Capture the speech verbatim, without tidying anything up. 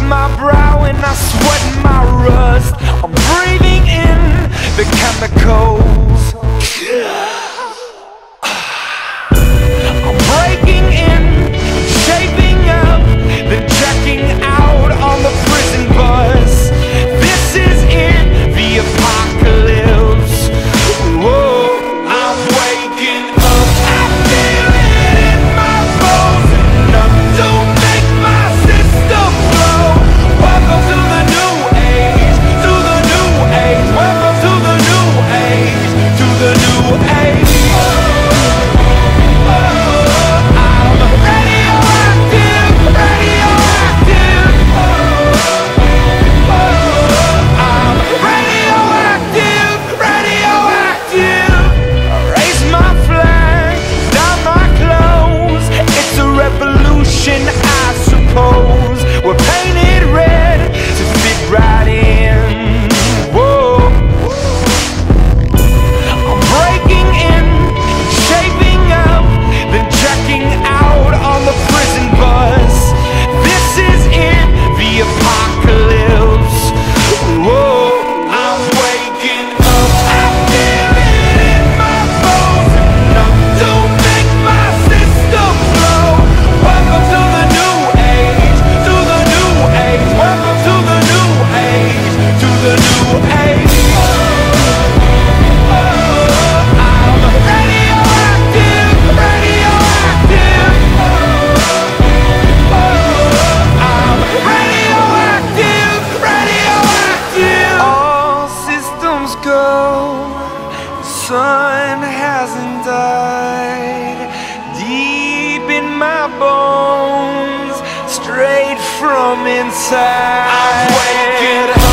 my brow and I sweat my rust. I'm breathing in the chemicals. I'm breaking in, shaping up, then checking out on the prison bus. This is it, the apocalypse. Whoa, I'm waking up. I feel it in my bones, enough to make my system blow. Welcome to the new age, to the new age. Welcome to the new age, to the new age. I suppose we're painted red to fit right in. Whoa, I'm breaking in, shaping up, then checking out on the prison bus. This is it, the apocalypse. Whoa, I'm waking up. I feel it in my bones, enough to make my system blow. Welcome to the new age, to the new age. Welcome to the new age, to the new age. I'm radioactive, radioactive. I'm radioactive, radioactive. All systems go, the sun hasn't died. Deep in my bones, straight from inside. I'm waking up.